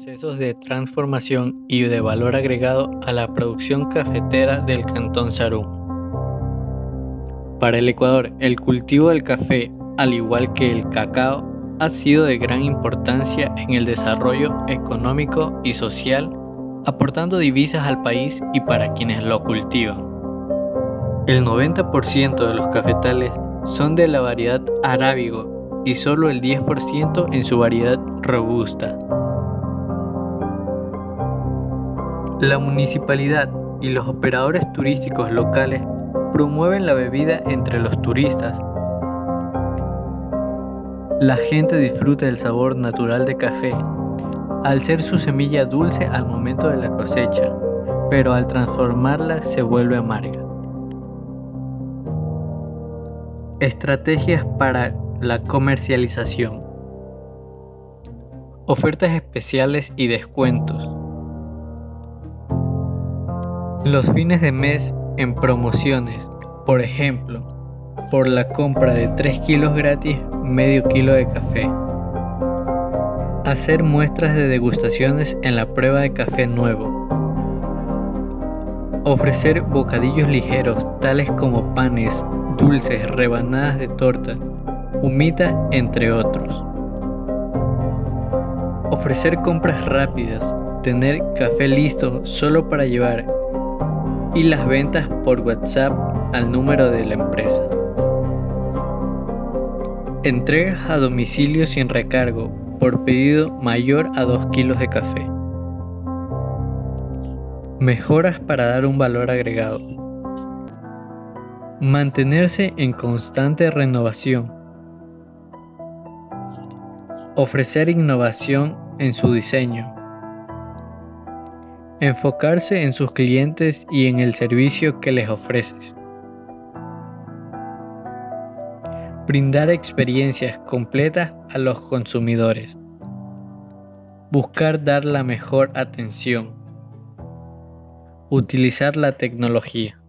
procesos de transformación y de valor agregado a la producción cafetera del Cantón Sarum. Para el Ecuador, el cultivo del café, al igual que el cacao, ha sido de gran importancia en el desarrollo económico y social, aportando divisas al país y para quienes lo cultivan. El 90% de los cafetales son de la variedad arábigo y solo el 10% en su variedad robusta. La municipalidad y los operadores turísticos locales promueven la bebida entre los turistas. La gente disfruta del sabor natural de café, al ser su semilla dulce al momento de la cosecha, pero al transformarla se vuelve amarga. Estrategias para la comercialización. Ofertas especiales y descuentos. Los fines de mes en promociones, por ejemplo, por la compra de 3 kilos gratis, medio kilo de café. Hacer muestras de degustaciones en la prueba de café nuevo. Ofrecer bocadillos ligeros tales como panes, dulces, rebanadas de torta, humita, entre otros. Ofrecer compras rápidas, tener café listo solo para llevar y las ventas por WhatsApp al número de la empresa. Entregas a domicilio sin recargo por pedido mayor a 2 kilos de café. Mejoras para dar un valor agregado. Mantenerse en constante renovación. Ofrecer innovación en su diseño. Enfocarse en sus clientes y en el servicio que les ofreces. Brindar experiencias completas a los consumidores. Buscar dar la mejor atención. Utilizar la tecnología.